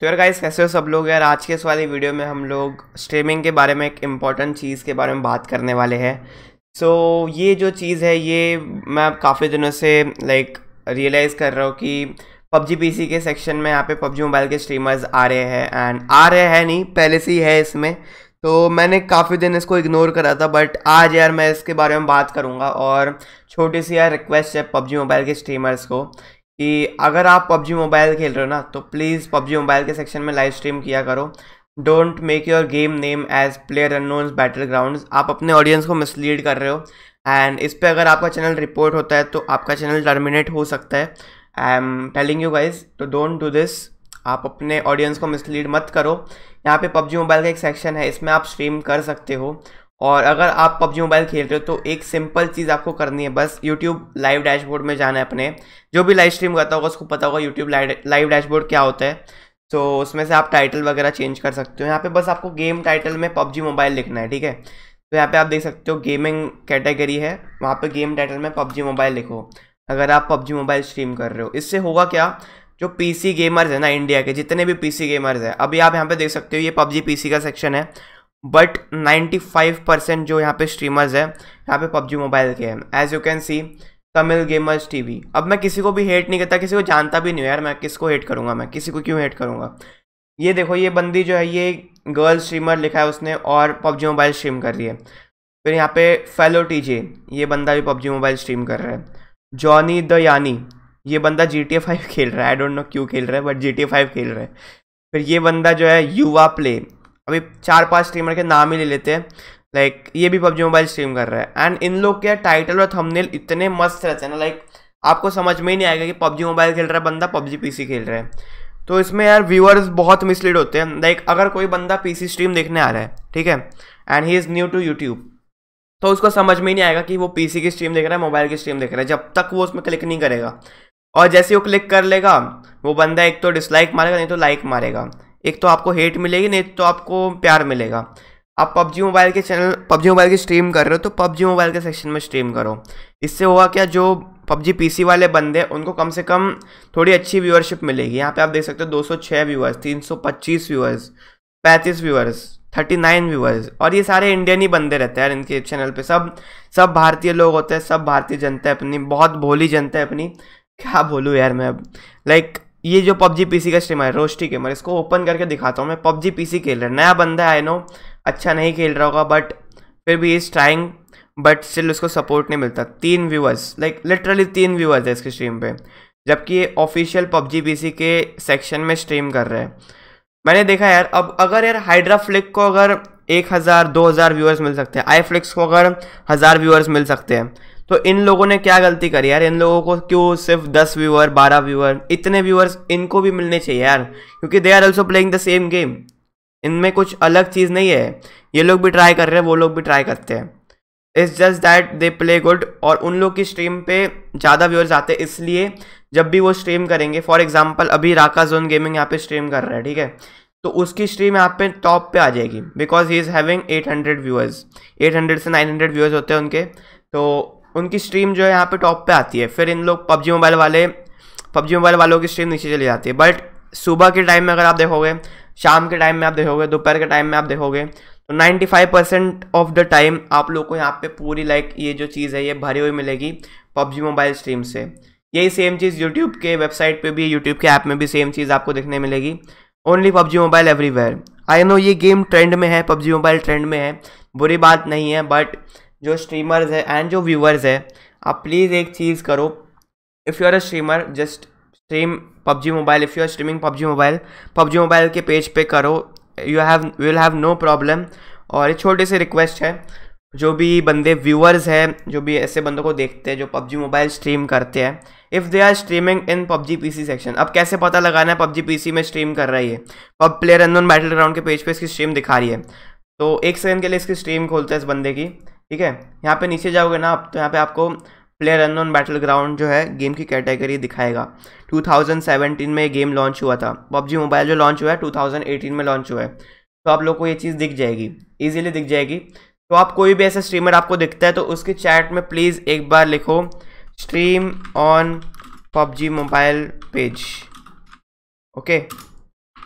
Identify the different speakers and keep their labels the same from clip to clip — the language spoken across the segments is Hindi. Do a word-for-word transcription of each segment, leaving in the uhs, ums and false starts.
Speaker 1: तो यार गाइस, कैसे हो सब लोग। यार आज के इस वाली वीडियो में हम लोग स्ट्रीमिंग के बारे में, एक इम्पॉर्टेंट चीज़ के बारे में बात करने वाले हैं। सो so, ये जो चीज़ है ये मैं अब काफ़ी दिनों से लाइक रियलाइज़ कर रहा हूँ कि पबजी पीसी के सेक्शन में यहाँ पे पबजी मोबाइल के स्ट्रीमर्स आ रहे हैं। एंड आ रहे हैं नहीं, पहले से ही है इसमें। तो मैंने काफ़ी दिन इसको इग्नोर करा था, बट आज यार मैं इसके बारे में बात करूँगा। और छोटी सी यार रिक्वेस्ट है पबजी मोबाइल के स्ट्रीमर्स को कि अगर आप पबजी मोबाइल खेल रहे हो ना, तो प्लीज़ पबजी मोबाइल के सेक्शन में लाइव स्ट्रीम किया करो। Don't make your game name as player unknowns battle grounds. आप अपने ऑडियंस को मिसलीड कर रहे हो। एंड इस पे अगर आपका चैनल रिपोर्ट होता है तो आपका चैनल टर्मिनेट हो सकता है। I am telling you guys, तो डोंट डू दिस। आप अपने ऑडियंस को मिसलीड मत करो। यहाँ पे पबजी मोबाइल का एक सेक्शन है, इसमें आप स्ट्रीम कर सकते हो। और अगर आप पबजी मोबाइल खेल रहे हो तो एक सिंपल चीज़ आपको करनी है, बस यूट्यूब लाइव डैशबोर्ड में जाना है अपने। जो भी लाइव स्ट्रीम करता होगा उसको पता होगा यूट्यूब लाइव डैशबोर्ड क्या होता है। तो उसमें से आप टाइटल वगैरह चेंज कर सकते हो। यहाँ पे बस आपको गेम टाइटल में पबजी मोबाइल लिखना है, ठीक है। तो यहाँ पे आप देख सकते हो गेमिंग कैटेगरी है, वहाँ पे गेम टाइटल में पबजी मोबाइल लिखो अगर आप पबजी मोबाइल स्ट्रीम कर रहे हो। इससे होगा क्या, जो पीसी गेमर्स है ना, इंडिया के जितने भी पीसी गेमर्स हैं, अभी आप यहाँ पे देख सकते हो ये पबजी पीसी का सेक्शन है, बट नाइन्टी फाइव परसेंट जो यहाँ पे स्ट्रीमर्स हैं यहाँ पे पबजी मोबाइल के हैं। As you can see Tamil gamers TV. अब मैं किसी को भी हेट नहीं करता, किसी को जानता भी नहीं यार, मैं किसको हेट करूँगा, मैं किसी को क्यों हेट करूँगा। ये देखो, ये बंदी जो है ये गर्ल स्ट्रीमर लिखा है उसने और पबजी मोबाइल स्ट्रीम कर रही है। फिर यहाँ पे फेलो टीजे, ये बंदा भी पबजी मोबाइल स्ट्रीम कर रहा है। जॉनी द यानी, ये बंदा जी टी ए फाइव खेल रहा है, आई डोंट नो क्यों खेल रहा है, but G T A five खेल रहा है। फिर ये बंदा जो है युवा प्ले, अभी चार पांच स्ट्रीमर के नाम ही ले लेते हैं, लाइक ये भी पबजी मोबाइल स्ट्रीम कर रहा है। एंड इन लोग के टाइटल और थंबनेल इतने मस्त रहते हैं ना, लाइक आपको समझ में ही नहीं आएगा कि पबजी मोबाइल खेल रहा है बंदा, पबजी पीसी खेल रहा है। तो इसमें यार व्यूअर्स बहुत मिसलीड होते हैं। लाइक अगर कोई बंदा पीसी स्ट्रीम देखने आ रहा है, ठीक है, and he is new to YouTube, तो उसको समझ में ही नहीं आएगा कि वो पीसी की स्ट्रीम देख रहा है, मोबाइल की स्ट्रीम देख रहा है, जब तक वो उसमें क्लिक नहीं करेगा। और जैसे वो क्लिक कर लेगा, वो बंदा एक तो डिसलाइक मारेगा, नहीं तो लाइक मारेगा। एक तो आपको हेट मिलेगी, नहीं तो आपको प्यार मिलेगा। आप पबजी मोबाइल के चैनल पबजी मोबाइल की स्ट्रीम कर रहे हो तो पबजी मोबाइल के सेक्शन में स्ट्रीम करो। इससे होगा क्या, जो पबजी पीसी वाले बंदे हैं उनको कम से कम थोड़ी अच्छी व्यूअरशिप मिलेगी। यहाँ पे आप देख सकते हो दो सौ छह व्यूअर्स, तीन सौ पच्चीस व्यूअर्स, पैंतीस व्यूअर्स, थर्टी नाइन व्यूअर्स। और ये सारे इंडियन ही बंदे रहते हैं यार इनके चैनल पे। सब सब भारतीय लोग होते हैं, सब भारतीय जनता है अपनी, बहुत भोली जनता है अपनी। क्या बोलूँ यार मैं अब। लाइक ये जो पबजी पीसी का स्ट्रीमर है रोस्टी गेमर, इसको ओपन करके दिखाता हूँ मैं। पबजी पीसी खेल रहा है, नया बंदा है, आई नो अच्छा नहीं खेल रहा होगा, बट फिर भी इज ट्राइंग, बट स्टिल उसको सपोर्ट नहीं मिलता। तीन व्यूअर्स, लाइक लिटरली तीन व्यूअर्स है इसके स्ट्रीम पे, जबकि ये ऑफिशियल पबजी पीसी के सेक्शन में स्ट्रीम कर रहे हैं। मैंने देखा यार, अब अगर यार हाइड्रा फ्लिक को अगर एक हज़ार दो हज़ार व्यूअर्स मिल सकते हैं, आई फ्लिक्स को अगर हज़ार व्यूअर्स मिल सकते हैं, तो इन लोगों ने क्या गलती करी यार। इन लोगों को क्यों सिर्फ दस व्यूअर, बारह व्यूअर, इतने व्यूअर्स इनको भी मिलने चाहिए यार, क्योंकि they are also playing the same game. इनमें कुछ अलग चीज़ नहीं है, ये लोग भी ट्राई कर रहे हैं, वो लोग भी ट्राई करते हैं। It's just that they play good. और उन लोग की स्ट्रीम पे ज़्यादा व्यूअर्स आते हैं, इसलिए जब भी वो स्ट्रीम करेंगे, फॉर एग्जाम्पल अभी राका जोन गेमिंग यहाँ पे स्ट्रीम कर रहा है, ठीक है, तो उसकी स्ट्रीम यहाँ पे टॉप पे आ जाएगी, because he is having eight hundred viewers. Eight hundred से नाइन हंड्रेड व्यूअर्स होते हैं उनके, तो उनकी स्ट्रीम जो है यहाँ पे टॉप पे आती है। फिर इन लोग पबजी मोबाइल वाले पबजी मोबाइल वालों की स्ट्रीम नीचे चली जाती है। बट सुबह के टाइम में अगर आप देखोगे, शाम के टाइम में आप देखोगे, दोपहर के टाइम में आप देखोगे, तो ninety five percent of the time आप लोग को यहाँ पे पूरी लाइक ये जो चीज़ है ये भरी हुई मिलेगी पबजी मोबाइल स्ट्रीम से। यही सेम चीज़ यूट्यूब के वेबसाइट पे भी, यूट्यूब के ऐप में भी सेम चीज़ आपको देखने मिलेगी। Only PUBG mobile everywhere. I know ये गेम ट्रेंड में है, पबजी मोबाइल ट्रेंड में है, बुरी बात नहीं है, बट जो स्ट्रीमर्स है एंड जो व्यूअर्स है, आप प्लीज़ एक चीज़ करो। If you are a streamer, just stream PUBG mobile. If you are streaming PUBG mobile, PUBG mobile के पेज पे करो, you have will have no problem. और एक छोटी सी रिक्वेस्ट है, जो भी बंदे व्यूअर्स हैं, जो भी ऐसे बंदों को देखते हैं जो पबजी मोबाइल स्ट्रीम करते हैं, if they are streaming in PUBG PC section. अब कैसे पता लगाना है पबजी पीसी में स्ट्रीम कर रही है, PUB player unknown battleground के पेज पे इसकी स्ट्रीम दिखा रही है, तो एक सेकंड के लिए इसकी स्ट्रीम खोलते हैं इस बंदे की, ठीक है। यहाँ पे नीचे जाओगे ना आप, तो यहाँ पे आपको प्लेयर अननोन बैटल ग्राउंड जो है गेम की कैटेगरी दिखाएगा। टू थाउजेंड सेवेंटीन में ये गेम लॉन्च हुआ था। पबजी मोबाइल जो लॉन्च हुआ है टू थाउजेंड एटीन में लॉन्च हुआ है, तो आप लोग को ये चीज़ दिख जाएगी, ईजिली दिख जाएगी। तो आप कोई भी ऐसा स्ट्रीमर आपको दिखता है तो उसके चैट में प्लीज़ एक बार लिखो stream on PUBG mobile page, okay.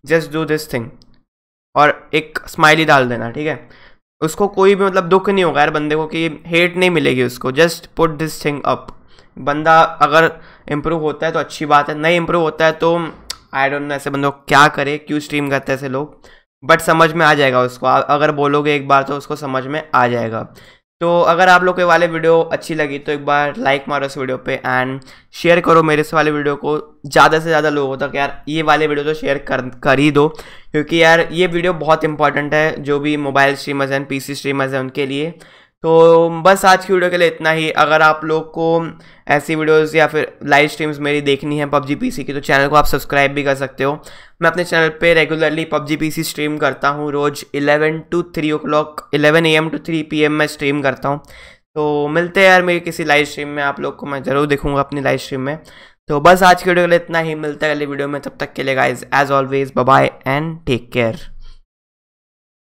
Speaker 1: Just do this thing, और एक स्माइली डाल देना, ठीक है। उसको कोई भी मतलब दुख नहीं होगा यार बंदे को, कि हेट नहीं मिलेगी उसको। Just put this thing up. बंदा अगर इम्प्रूव होता है तो अच्छी बात है, नहीं इम्प्रूव होता है तो आई डोंट नो ऐसे बंदों को क्या करे, क्यों स्ट्रीम करते हैं ऐसे लोग, बट समझ में आ जाएगा उसको। अगर बोलोगे एक बार तो उसको समझ में आ जाएगा। तो अगर आप लोग के वाले वीडियो अच्छी लगी तो एक बार लाइक मारो इस वीडियो पे, एंड शेयर करो मेरे इस वाले वीडियो को ज़्यादा से ज़्यादा लोगों तक। यार ये वाले वीडियो तो शेयर कर कर ही दो, क्योंकि यार ये वीडियो बहुत इंपॉर्टेंट है जो भी मोबाइल स्ट्रीमर्स हैं, पीसी स्ट्रीमर्स हैं उनके लिए। तो बस आज की वीडियो के लिए इतना ही। अगर आप लोग को ऐसी वीडियोस या फिर लाइव स्ट्रीम्स मेरी देखनी है पबजी पीसी की, तो चैनल को आप सब्सक्राइब भी कर सकते हो। मैं अपने चैनल पे रेगुलरली पबजी पीसी स्ट्रीम करता हूँ, रोज़ eleven to three o'clock eleven A M to three P M में स्ट्रीम करता हूँ। तो मिलते हैं यार मेरी किसी लाइव स्ट्रीम में, आप लोग को मैं ज़रूर दिखूंगा अपनी लाइव स्ट्रीम में। तो बस आज की वीडियो के लिए इतना ही, मिलते हैं अगली वीडियो में। तब तक के लिए guys as always bye bye and take care.